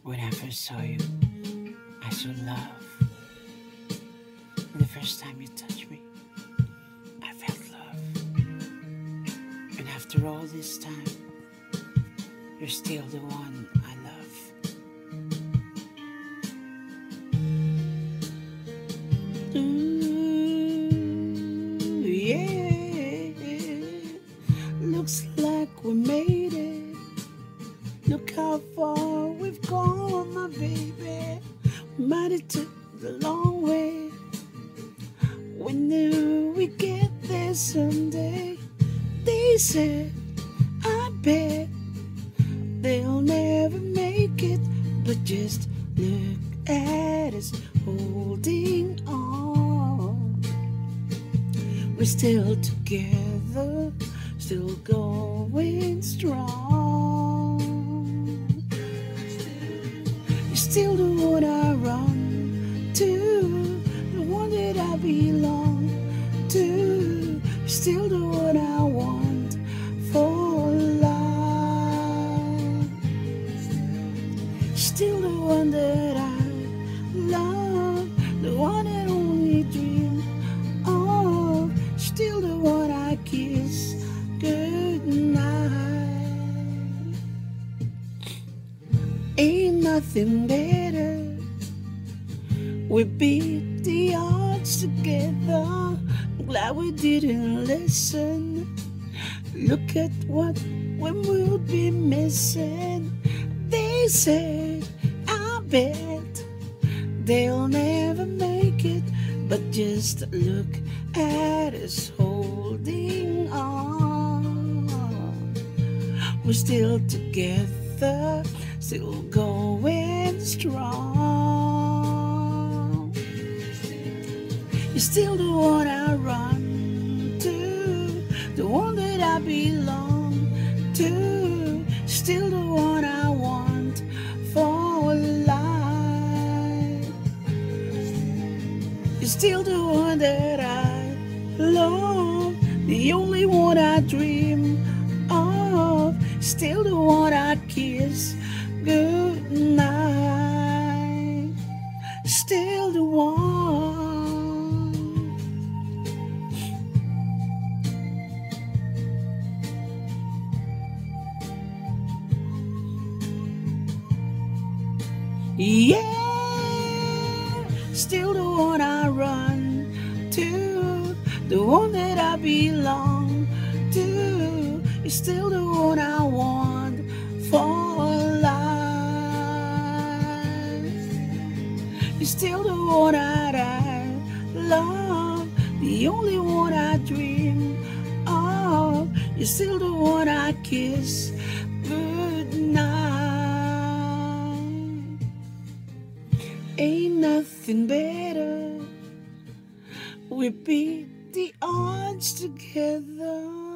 When I first saw you, I saw love. The first time you touched me, I felt love. And after all this time, you're still the one I love. Ooh, yeah. Looks like we made it. Look how far we've gone, my baby. We might have took the long way. We knew we'd get there someday. They said, I bet they'll never make it. But just look at us holding on. We're still together, still going strong. You're still the one I run to, the one that I belong to. You're still the one I want for life. Still the one that I love, the one that only dream of. Still the one I kiss goodnight. Ain't nothing better. We beat the odds together. I'm glad we didn't listen. Look at what we will be missing. They said, I bet they'll never make it. But just look at us holding on. We're still together, still going strong. You're still the one I run to, the one that I belong to. Still the one I want for life. You're still the one that I love, the only one I dream of. Still the one I kiss goodnight. Still the one. Yeah, still the one I run to, the one that I belong to. You're still the one I want for life. You're still the one that I love, the only one I dream of. You're still the one I kiss goodnight. Ain't nothing better. We beat the odds together.